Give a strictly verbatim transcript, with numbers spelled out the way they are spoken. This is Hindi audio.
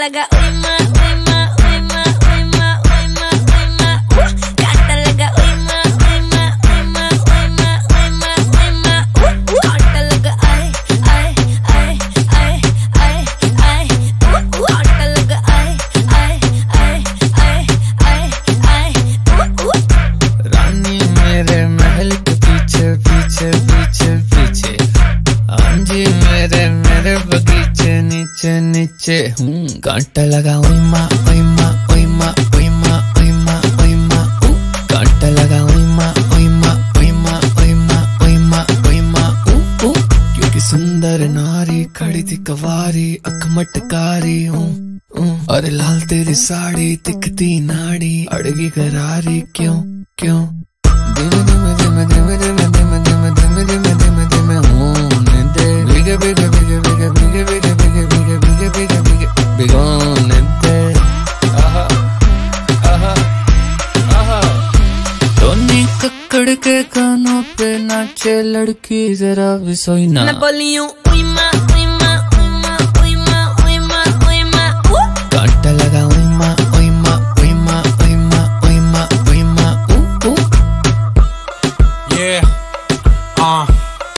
लगा ओए माँ ओए माँ ओए माँ ओए माँ ओए माँ ओए माँ कांटा लगा ओए माँ ओए माँ ओए माँ ओए माँ ओए माँ ओए माँ कांटा लगा आए आए आए आए आए आए कांटा लगा आए आए आए आए आए आए रानी मेरे महल के पीछे पीछे पीछे पीछे आंजी मेरे मेरे बगीचे नीचे नीचे हूँ कांटा लगा ओए माँ ओए माँ ओए माँ ओए माँ ओए माँ ओए माँ कांटा लगा ओए माँ ओए माँ ओए माँ ओए माँ ओए माँ ओए माँ क्योंकि सुंदर नारी खड़ी थी कवारी अख मटकारी हूँ और लाल तेरी साड़ी दिखती नाड़ी अड़गी करारी क्यों क्यों धीमे धीमे धीमे धीमे धीमे धीमे धीमे धीमे धीमे धीमे धीमे होने दे भीगे भीगे भीगे भीगे भीगे भीगे भीगे भीगे भीगे भीगे भीगे भिगोने दे आहा आहा आहा टोनी कक्कड़ के कानों पे नाचे लड़की जरा भी सोई ना मैं बोली हूँ ओए माँ